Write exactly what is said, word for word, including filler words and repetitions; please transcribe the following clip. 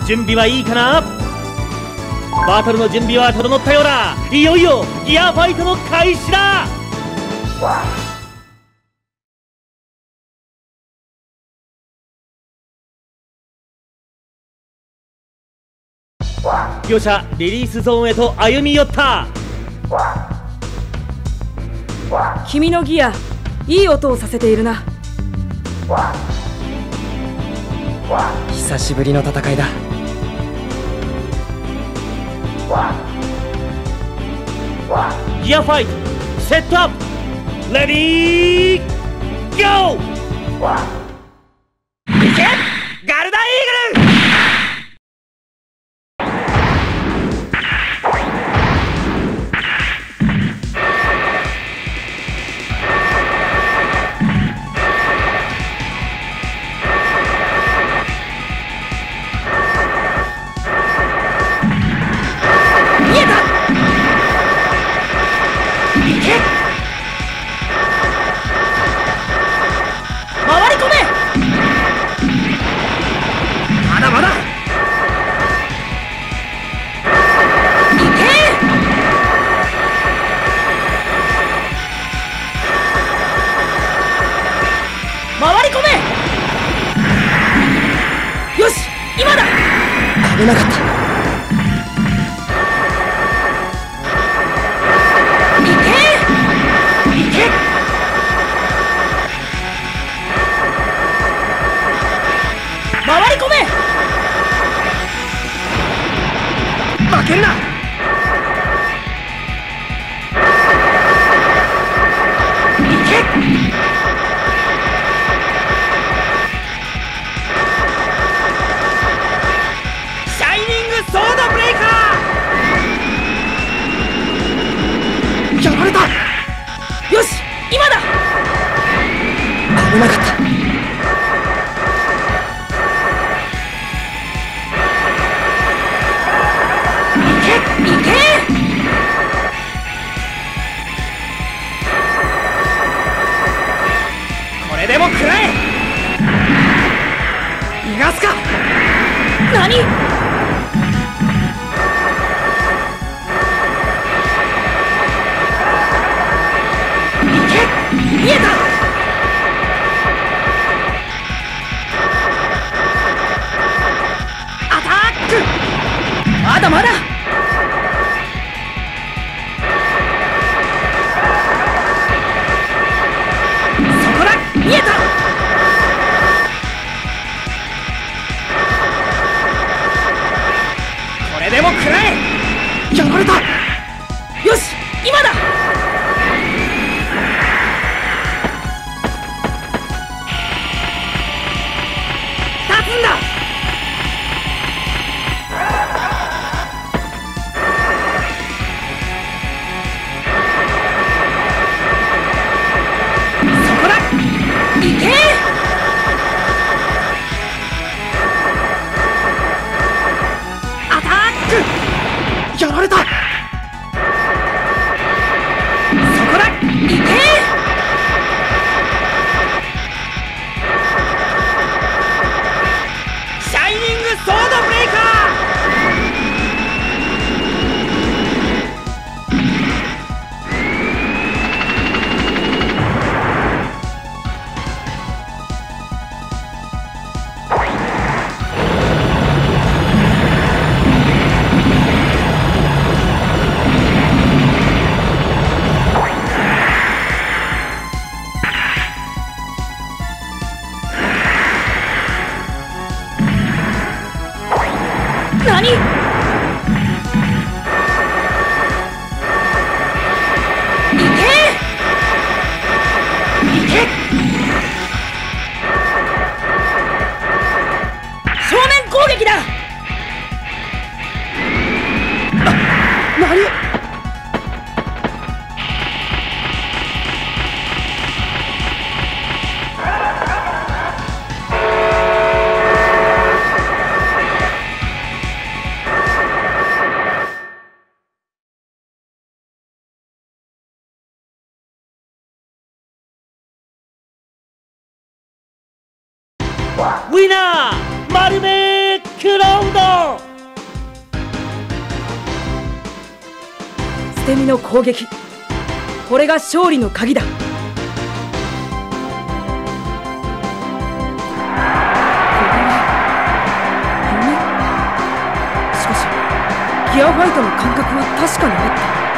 準備はいいかな。バトルの準備は整ったようだ。いよいよギアファイトの開始だ。両者リリースゾーンへと歩み寄った。 君のギア、いい音をさせているな。 久しぶりの戦いだ。 ギアファイトセットアップレディーゴー。いけガルダイーグル。 危なかった。 いけいけ。回り込め。 負けるな。 いけ。 ソードブレイカー。やられた。 よし今だ。 危なかった。 いけいけ。 これでも食らえ。 逃がすか。 何。見えた。アタック。まだまだ。そこだ。見えた。 これでも食らえ。 やられた。 よし今だ。 やられた。そこだ。いけ。 シャイニングソードブレイカ何。いけいけ。正面攻撃だ。 何。 ウィナー丸めクラウド。 て身の攻撃、これが勝利の鍵だ。しかしギアファイトの感覚は確かにあった。